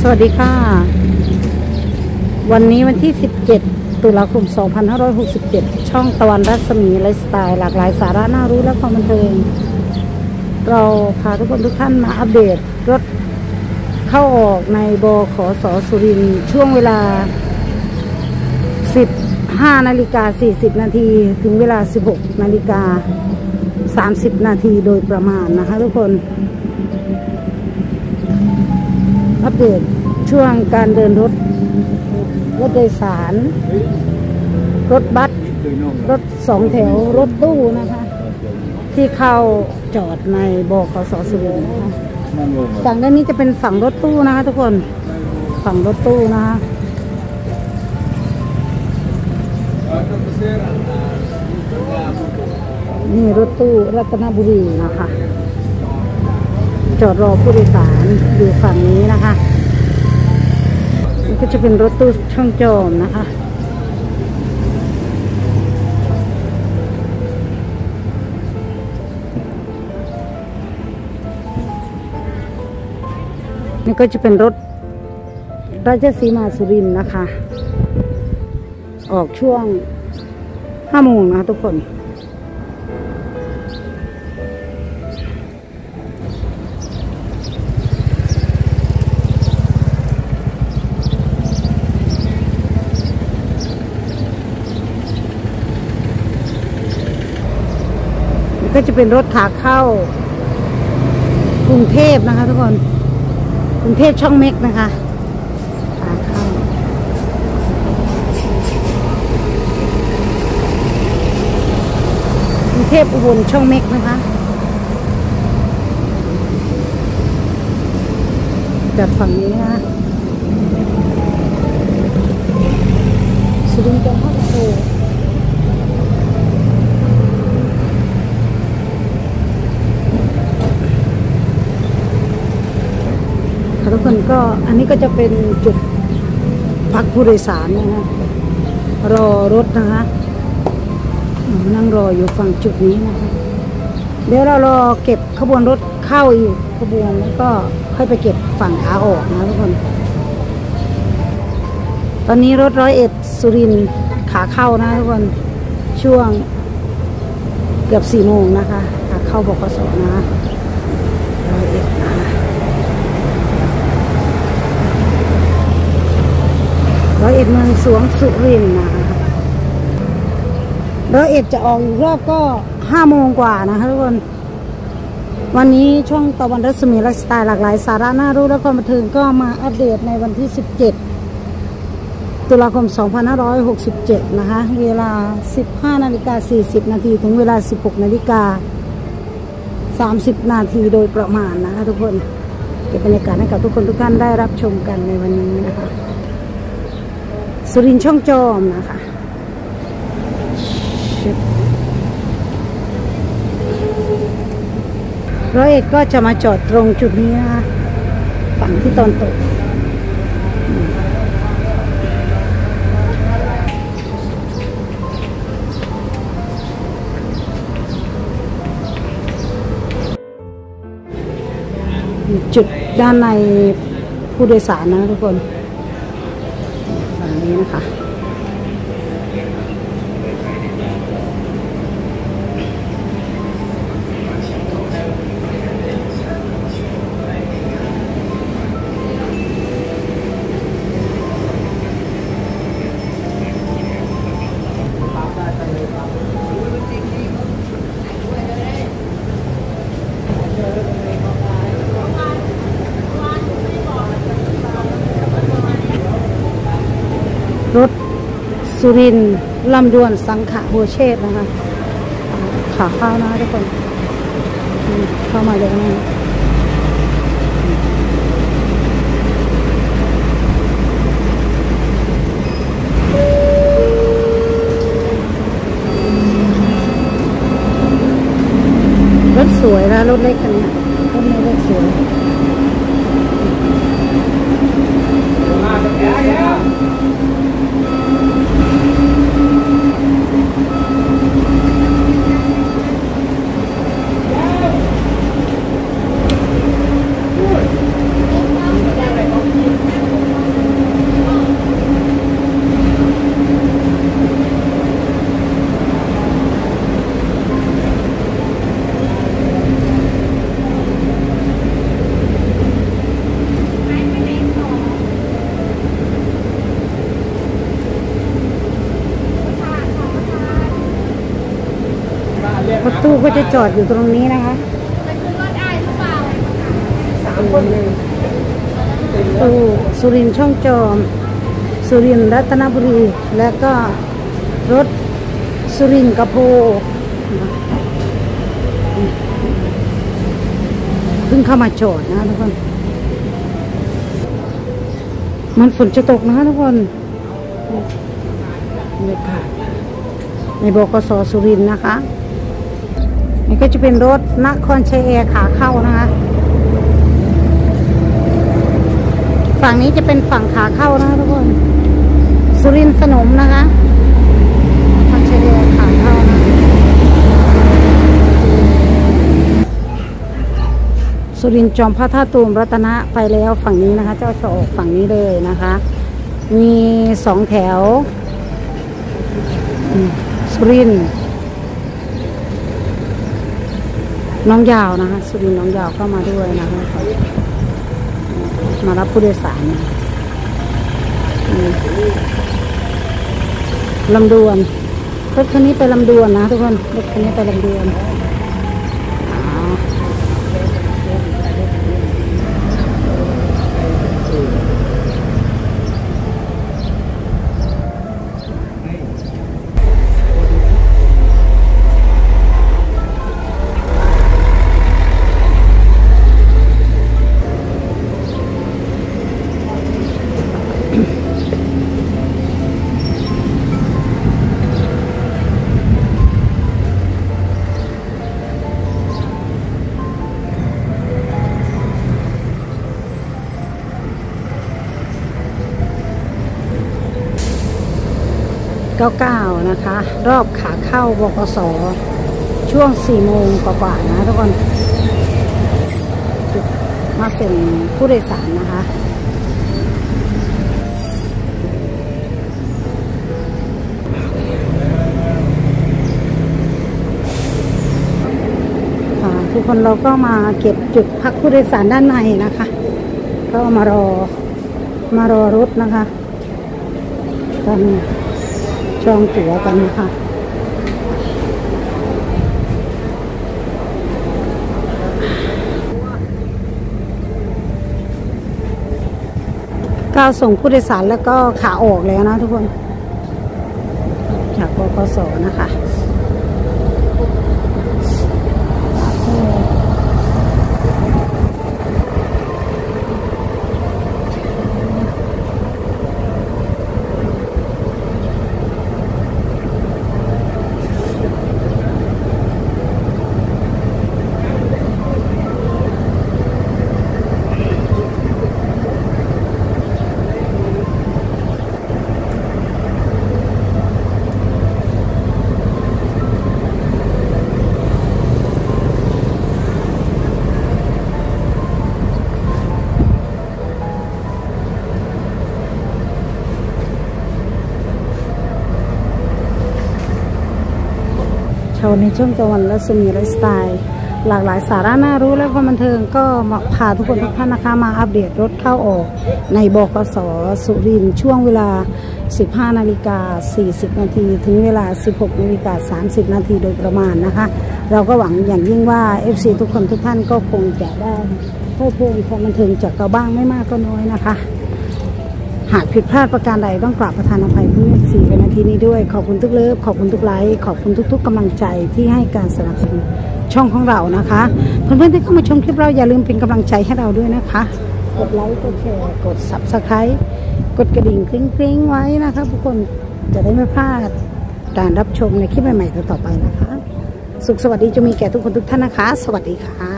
วัสดีค่ะวันนี้วันที่17ตุลาคม2567ช่องตะวันรัศมีไลฟ์สไตล์หลากหลายสาระน่ารู้และความบันเทิงเราพาทุกท่านมาอัปเดตรถเข้าออกในบขส.สุรินทร์ช่วงเวลา 15:40 น.ถึงเวลา 16:30 น.โดยประมาณนะคะทุกคนอัปเดตช่วงการเดินรถโดยสารรถบัสรถ2 แถวรถตู้นะคะที่เข้าจอดในบขส.สุรินทร์นะคะฝั่งด้านนี้จะเป็นฝั่งรถตู้นะคะทุกคนฝั่งรถตู้นะคะนี่รถตู้รัตนบุรีนะคะจอดรอผู้โดยสารอยู่ฝั่งนี้นะคะนี่ก็จะเป็นรถตู้ช่องจอมนะคะนี่ก็จะเป็นรถราชสีมาสุรินทร์นะคะออกช่วง5 โมงนะคะทุกคนก็จะเป็นรถขาเข้ากรุงเทพนะคะทุกคนกรุงเทพช่องเม็กนะคะขาเข้ากรุงเทพอุบลช่องเม็กนะคะจากฝั่งนี้นะสุรินทร์จะเข้าโตทุกคนก็อันนี้ก็จะเป็นจุดพักผู้โดยสารนะคะรอรถนะคะนั่งรออยู่ฝั่งจุดนี้นะคะเดี๋ยวเรารอเก็บขบวนรถเข้าอีกขบวนแล้วก็ค่อยไปเก็บฝั่งขาออกนะทุกคนตอนนี้รถ101สุรินทร์ขาเข้านะทุกคนช่วงเกือบ4 โมงนะคะขาเข้าบขส.นะ101นะ101เมืองสวงสุรินทร์นะคะ101จะออกอีกรอบก็5 โมงกว่านะคะทุกคนวันนี้ช่องตะวันรัศมีไลฟ์สไตล์หลากหลายสาระน่ารู้และความบันเทิงก็มาอัปเดตในวันที่17ตุลาคม2567นะคะเวลา 15:40 น.ถึงเวลา 16:30 น.โดยประมาณนะคะทุกคนเก็บบรรยากาศให้กับทุกท่านได้รับชมกันในวันนี้นะคะสุรินทร์ช่องจอมนะคะ101ก็จะมาจอดตรงจุดนี้นะคะฝั่งที่ตอนตกจุดด้านในผู้โดยสารนะทุกคนฝั่งนี้นะคะรถสุรินทร์ลำดวนสังขะบัวเชษนะคะขาเข้านะทุกคนเข้ามาเลยนะรถสวยนะรถเล็กคันนี้รถเล็กสวยก็จะจอดอยู่ตรงนี้นะคะสุรินทร์ช่องจอมสุรินทร์รัตนบุรีและก็รถสุรินทร์กระโพเพิ่งเข้ามาจอดนะทุกคนมันฝนจะตกนะทุกคนบรรยากาศในบกส.สุรินทร์นะคะนี่ก็จะเป็นรถนครชัยแอร์ขาเข้านะคะฝั่งนี้จะเป็นฝั่งขาเข้านะทุกคนสุรินทร์สนมนะคะนครชัยแอร์ขาเข้านะสุรินทร์จอมพระธาตุตูมรัตนะไปแล้วฝั่งนี้นะคะเจ้าจะออกฝั่งนี้เลยนะคะมี2 แถวสุรินทร์น้องยาวนะคะสุรินทร์น้องยาวเข้ามาด้วยนะคะมารับผู้โดยสารลำดวนรถคันนี้ไปลำดวนนะทุกคนรถคันนี้ไปลำดวน99นะคะรอบขาเข้าบกส.ช่วง4 โมงกว่าๆนะทุกคนมาเป็นผู้โดยสารนะคะทุกคนเราก็มาเก็บจุดพักผู้โดยสารด้านในนะคะก็มารอรถนะคะกันจองตั๋วกันนะคะก้าวส่งผู้โดยสารแล้วก็ขาออกแล้วนะทุกคนจากบกส.นะคะ ชาวในช่วงกลางวันและสมีไลฟ์สไตล์หลากหลายสาระน่ารู้และความบันเทิงก็มาพาทุกคนทุกท่านนะคะมาอัปเดตรถเข้าออกในบกส.สุรินทร์ช่วงเวลา 15:40 นาทีถึงเวลา 16:30 นาทีโดยประมาณนะคะเราก็หวังอย่างยิ่งว่า FC ทุกคนทุกท่านก็คงจะได้เพลิดเพลินความบันเทิงจากเราบ้างไม่มากก็น้อยนะคะหากผิดพลาดประการใดต้องกราบประทานอภัยผู้มี4 นาทีนี้ด้วยขอบคุณทุกเลิฟขอบคุณทุกไลค์ขอบคุณทุกๆกำลังใจที่ให้การสนับสนุนช่องของเรานะคะเพื่อนๆที่เข้ามาชมคลิปเราอย่าลืมเป็นกำลังใจให้เราด้วยนะคะกดไลค์กดแชร์กด Subscribe กดกระดิ่งกริ๊งๆไว้นะคะทุกคนจะได้ไม่พลาดการรับชมในคลิปใหม่ๆต่อไปนะคะสุขสวัสดีจะมีแก่ทุกคนทุกท่านนะคะสวัสดีค่ะ